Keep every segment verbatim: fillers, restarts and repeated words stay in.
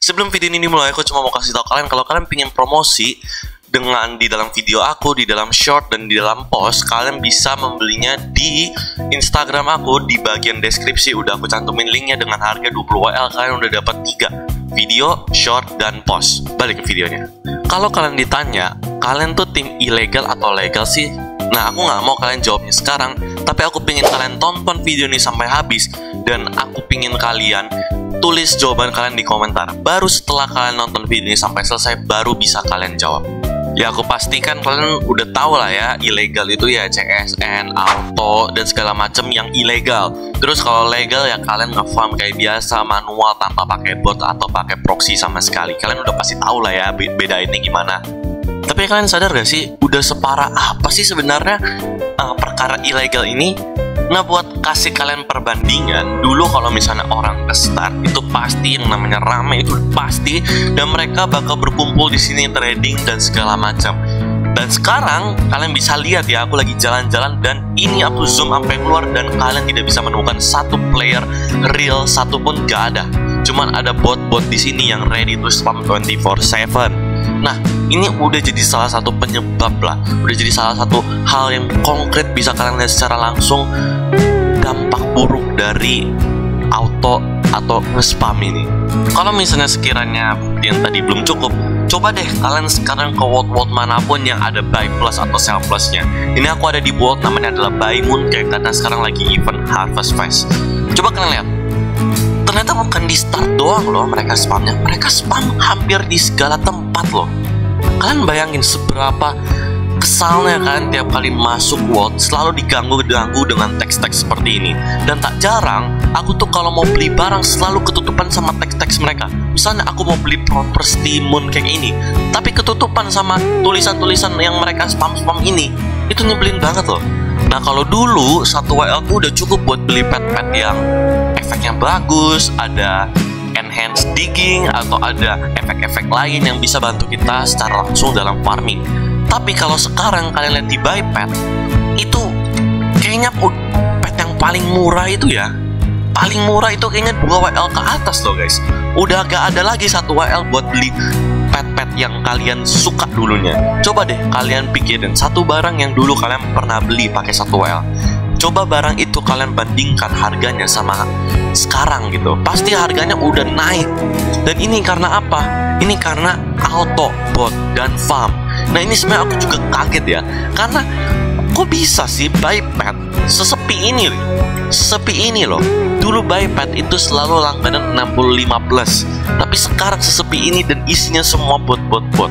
Sebelum video ini mulai, aku cuma mau kasih tahu kalian kalau kalian pengen promosi dengan di dalam video aku, di dalam short, dan di dalam post, kalian bisa membelinya di Instagram aku. Di bagian deskripsi udah aku cantumin linknya dengan harga dua puluh W L. Kalian udah dapat tiga video, short, dan post. Balik ke videonya. Kalau kalian ditanya, kalian tuh tim ilegal atau legal sih? Nah, aku nggak mau kalian jawabnya sekarang, tapi aku pengen kalian tonton video ini sampai habis, dan aku pengen kalian tulis jawaban kalian di komentar. Baru setelah kalian nonton video ini sampai selesai, baru bisa kalian jawab. Ya, aku pastikan kalian udah tahu lah ya, ilegal itu ya C S N, auto, dan segala macam yang ilegal. Terus kalau legal ya kalian nge-farm kayak biasa, manual tanpa pakai bot atau pakai proxy sama sekali. Kalian udah pasti tahu lah ya beda ini gimana. Tapi kalian sadar gak sih, udah separah apa sih sebenarnya uh, perkara ilegal ini? Nah, buat kasih kalian perbandingan, dulu kalau misalnya orang ke start itu pasti yang namanya rame, itu pasti, dan mereka bakal berkumpul di sini trading dan segala macam. Dan sekarang kalian bisa lihat ya, aku lagi jalan-jalan dan ini aku zoom sampai keluar dan kalian tidak bisa menemukan satu player real satupun, gak ada. Cuman ada bot-bot di sini yang ready to spam twenty-four seven. Nah, ini udah jadi salah satu penyebab lah, udah jadi salah satu hal yang konkret bisa kalian lihat secara langsung dampak buruk dari auto atau nge-spam ini. Kalau misalnya sekiranya bukti yang tadi belum cukup, coba deh kalian sekarang ke world-world manapun yang ada buy plus atau sell plusnya. Ini aku ada di world namanya adalah Buy Moon kayak karena sekarang lagi event Harvest Fest. Coba kalian lihat, ternyata bukan di start doang loh mereka spamnya, mereka spam hampir di segala tempat loh. Kalian bayangin seberapa kesalnya kan tiap kali masuk world selalu diganggu-ganggu dengan teks-teks seperti ini. Dan tak jarang aku tuh kalau mau beli barang selalu ketutupan sama teks-teks mereka. Misalnya aku mau beli property moon kayak ini, tapi ketutupan sama tulisan-tulisan yang mereka spam-spam ini. Itu nyebelin banget loh. Nah, kalau dulu satu W L ku udah cukup buat beli pet-pet yang efeknya bagus, ada enhanced digging, atau ada efek-efek lain yang bisa bantu kita secara langsung dalam farming. Tapi kalau sekarang kalian lihat di buy pet, itu kayaknya pet yang paling murah itu ya, paling murah itu kayaknya dua W L ke atas loh guys. Udah gak ada lagi satu W L buat beli pet-pet yang kalian suka dulunya. Coba deh kalian pikirin satu barang yang dulu kalian pernah beli pakai satu W L. Coba barang itu kalian bandingkan harganya sama sekarang gitu, pasti harganya udah naik. Dan ini karena apa? Ini karena auto, bot, dan farm. Nah, ini sebenarnya aku juga kaget ya, karena kok bisa sih buy pet sesepi ini, sesepi ini loh. Dulu buy pet itu selalu langganan enam puluh lima plus, tapi sekarang sesepi ini dan isinya semua bot-bot-bot.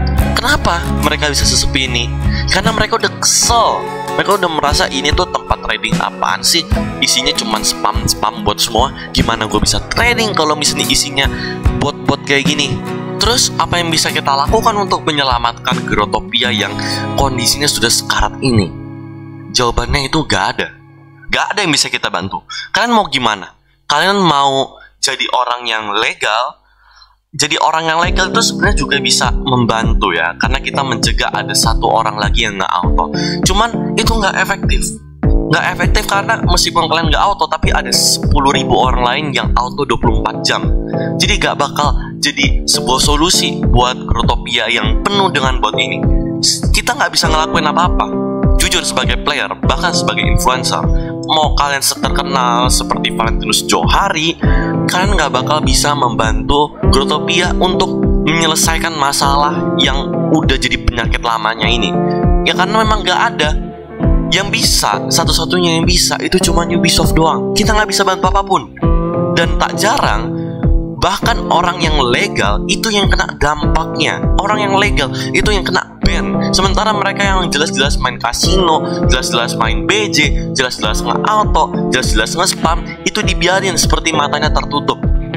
Kenapa mereka bisa sesepi ini? Karena mereka udah kesel. Mereka udah merasa ini tuh tempat trading apaan sih? Isinya cuma spam-spam bot semua. Gimana gue bisa trading kalau misalnya isinya bot-bot kayak gini? Terus apa yang bisa kita lakukan untuk menyelamatkan Growtopia yang kondisinya sudah sekarat ini? Jawabannya itu gak ada. Gak ada yang bisa kita bantu. Kalian mau gimana? Kalian mau jadi orang yang legal? Jadi orang yang legal itu sebenarnya juga bisa membantu ya, karena kita mencegah ada satu orang lagi yang nggak auto. Cuman itu nggak efektif, nggak efektif karena meskipun kalian nggak auto, tapi ada sepuluh ribu orang lain yang auto dua puluh empat jam. Jadi nggak bakal jadi sebuah solusi buat Growtopia yang penuh dengan bot ini. Kita nggak bisa ngelakuin apa-apa. Jujur sebagai player, bahkan sebagai influencer, mau kalian terkenal seperti Valentinus Johari, kalian nggak bakal bisa membantu Growtopia untuk menyelesaikan masalah yang udah jadi penyakit lamanya ini. Ya karena memang nggak ada yang bisa, satu-satunya yang bisa itu cuma Ubisoft doang. Kita nggak bisa bantu apapun. Dan tak jarang, bahkan orang yang legal itu yang kena dampaknya. Orang yang legal itu yang kena ban. Sementara mereka yang jelas-jelas main kasino, jelas-jelas main B J, jelas-jelas nge-auto, jelas-jelas nge-spam, itu dibiarin seperti matanya tertutup.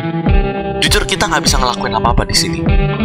Jujur kita nggak bisa ngelakuin apa-apa di sini.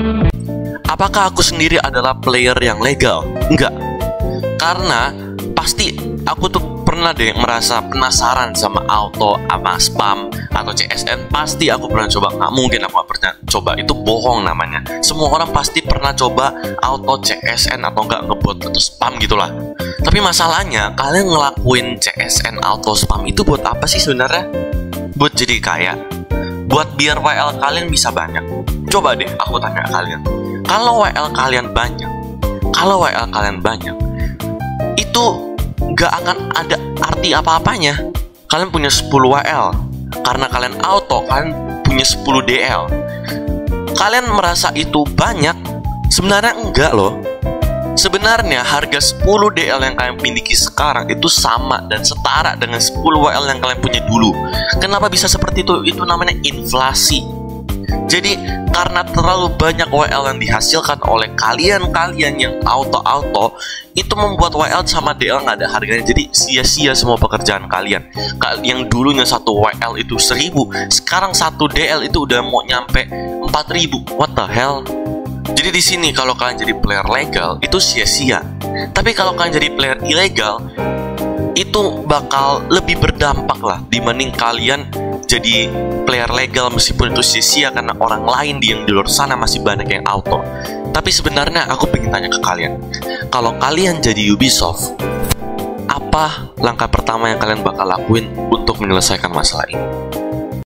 Apakah aku sendiri adalah player yang legal? Enggak. Karena pasti aku tuh pernah deh merasa penasaran sama auto, sama spam, atau C S N. Pasti aku pernah coba. Nggak mungkin aku nggak pernah coba. Itu bohong namanya. Semua orang pasti pernah coba auto, C S N, atau nggak ngebot atau spam gitulah. Tapi masalahnya kalian ngelakuin C S N, auto, spam itu buat apa sih sebenarnya? Buat jadi kaya? buat biar W L kalian bisa banyak. Coba deh aku tanya kalian, kalau W L kalian banyak, kalau W L kalian banyak, itu gak akan ada arti apa-apanya. Kalian punya sepuluh W L, karena kalian auto, kalian punya sepuluh D L. Kalian merasa itu banyak? Sebenarnya enggak loh. Sebenarnya harga sepuluh D L yang kalian miliki sekarang itu sama dan setara dengan sepuluh W L yang kalian punya dulu. Kenapa bisa seperti itu? Itu namanya inflasi. Jadi karena terlalu banyak W L yang dihasilkan oleh kalian-kalian yang auto-auto, itu membuat W L sama D L nggak ada harganya. Jadi sia-sia semua pekerjaan kalian. Yang dulunya satu W L itu seribu, sekarang satu D L itu udah mau nyampe empat ribu. What the hell? Jadi di sini kalau kalian jadi player legal itu sia-sia. Tapi kalau kalian jadi player ilegal, itu bakal lebih berdampak lah dibanding kalian jadi player legal, meskipun itu sia-sia karena orang lain di yang di luar sana masih banyak yang auto. Tapi sebenarnya aku pengen tanya ke kalian, kalau kalian jadi Ubisoft, apa langkah pertama yang kalian bakal lakuin untuk menyelesaikan masalah ini?